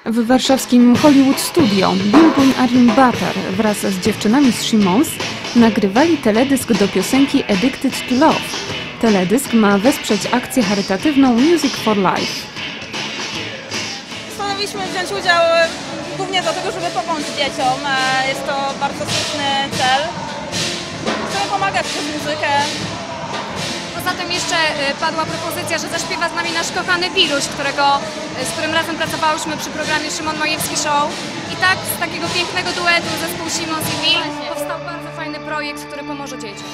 W warszawskim Hollywood Studio Bill and Arlene Butter wraz z dziewczynami z Shimons nagrywali teledysk do piosenki Addicted to Love. Teledysk ma wesprzeć akcję charytatywną Music for Life. Postanowiliśmy wziąć udział głównie dlatego, żeby pomóc dzieciom. Jest to bardzo słuszny cel. Chcemy pomagać przez muzykę. Poza tym jeszcze padła propozycja, że zaśpiewa z nami nasz kochany Biluś, z którym razem pracowałyśmy przy programie Szymon Majewski Show. I tak z takiego pięknego duetu zespół Shimons i Bill powstał bardzo fajny projekt, który pomoże dzieciom.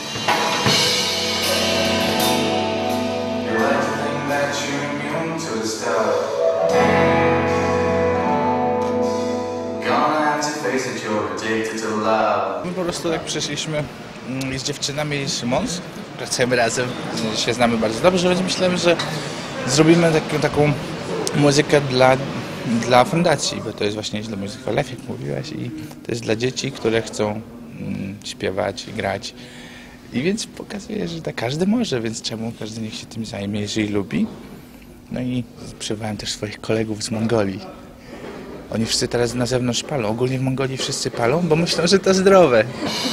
My po prostu tak przyszliśmy z dziewczynami z Shimons. Pracujemy razem, się znamy bardzo dobrze, więc myślałem, że zrobimy taką muzykę dla fundacji, bo to jest właśnie dla Music for Life, jak mówiłaś, i to jest dla dzieci, które chcą śpiewać i grać. I więc pokazuję, że tak każdy może, więc czemu każdy niech się tym zajmie, jeżeli lubi. No i przywołałem też swoich kolegów z Mongolii. Oni wszyscy teraz na zewnątrz palą. Ogólnie w Mongolii wszyscy palą, bo myślą, że to zdrowe.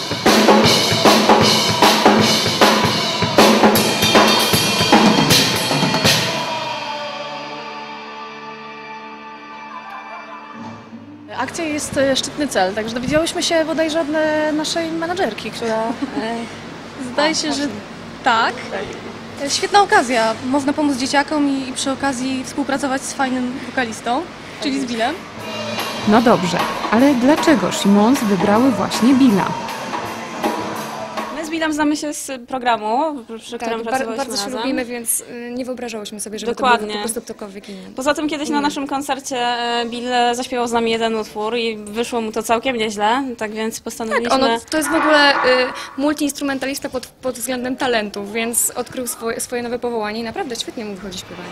Akcja jest szczytny cel, także dowiedziałyśmy się bodajże od naszej menadżerki, która zdaje się, że tak. Świetna okazja, można pomóc dzieciakom i przy okazji współpracować z fajnym wokalistą, czyli z Billem. No dobrze, ale dlaczego Shimons wybrały właśnie Billa? My z Billem znamy się z programu, przy którym pracowałyśmy bardzo się razem. lubimy, więc nie wyobrażałyśmy sobie, żeby Dokładnie. to było po prostu ktokolwiek inny. Poza tym kiedyś na naszym koncercie Bill zaśpiewał z nami jeden utwór i wyszło mu to całkiem nieźle, tak więc postanowiliśmy... To jest w ogóle multiinstrumentalista pod względem talentów, więc odkrył swoje nowe powołanie i naprawdę świetnie mu wychodzi śpiewanie.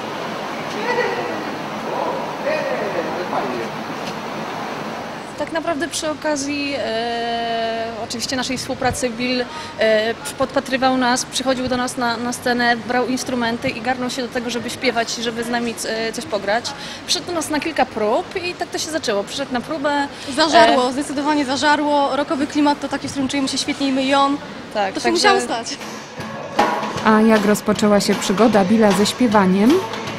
Tak naprawdę przy okazji oczywiście naszej współpracy Bill podpatrywał nas, przychodził do nas na scenę, brał instrumenty i garnął się do tego, żeby śpiewać, żeby z nami coś pograć. Przyszedł do nas na kilka prób i tak to się zaczęło. Przyszedł na próbę. Zażarło, zdecydowanie zażarło. Rockowy klimat to taki, w którym czujemy się świetnie i my i on. Tak, To się musiało stać. A jak rozpoczęła się przygoda Billa ze śpiewaniem?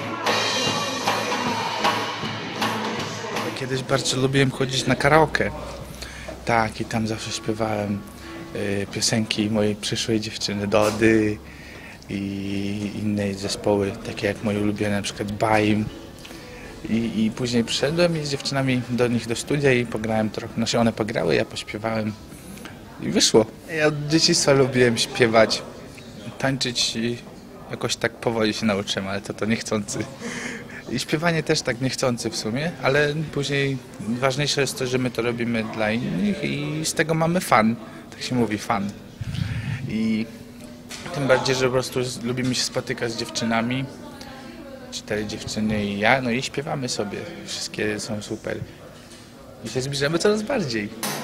Kiedyś bardzo lubiłem chodzić na karaoke. Tak, i tam zawsze śpiewałem piosenki mojej przyszłej dziewczyny Dody i inne zespoły, takie jak moje ulubione, na przykład Baim. I później przyszedłem i z dziewczynami do nich do studia i pograłem trochę. Znaczy one pograły, ja pośpiewałem i wyszło. Ja od dzieciństwa lubiłem śpiewać, tańczyć i jakoś tak powoli się nauczyłem, ale to niechcący. I śpiewanie też tak niechcący w sumie, ale później ważniejsze jest to, że my to robimy dla innych i z tego mamy fan, tak się mówi, fan. I tym bardziej, że po prostu lubimy się spotykać z dziewczynami, 4 dziewczyny i ja, no i śpiewamy sobie, wszystkie są super. I się zbliżamy coraz bardziej.